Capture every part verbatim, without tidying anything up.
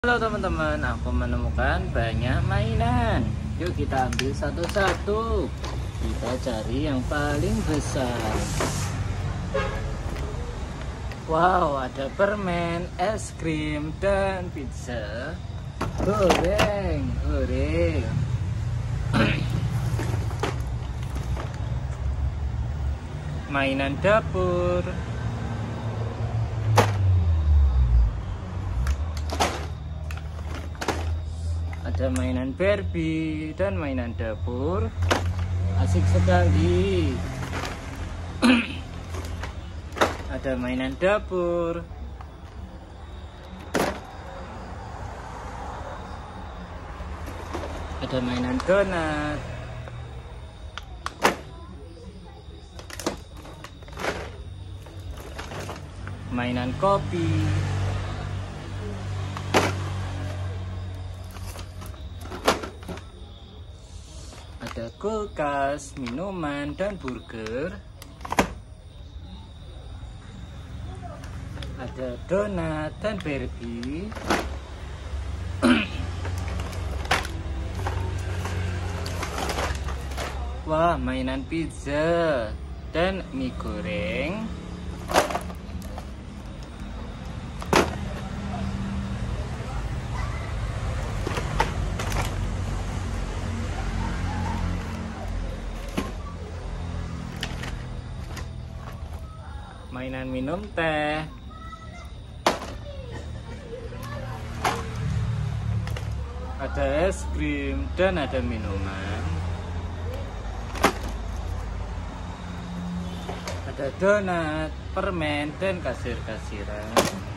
Halo teman-teman, aku menemukan banyak mainan. Yuk kita ambil satu-satu. Kita cari yang paling besar. Wow, ada permen, es krim, dan pizza goreng. Goreng. Mainan dapur. Ada mainan Barbie dan mainan dapur. Asik sekali. Ada mainan dapur. Ada mainan donat. Mainan kopi. Ada kulkas, minuman, dan burger. Ada donat dan Barbie. Wah, mainan pizza dan mie goreng. Mainan minum teh. Ada es krim dan ada minuman. Ada donat, permen, dan kasir-kasiran.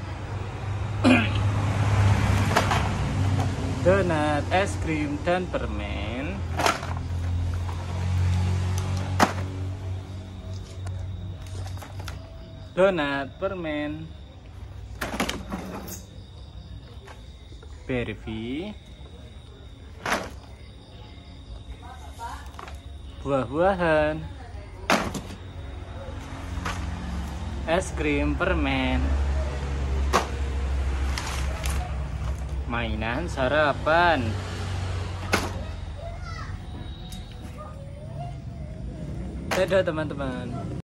Donat, es krim, dan permen. Donat, permen, Barbie, buah-buahan, es krim, permen, mainan sarapan. Dadah teman-teman.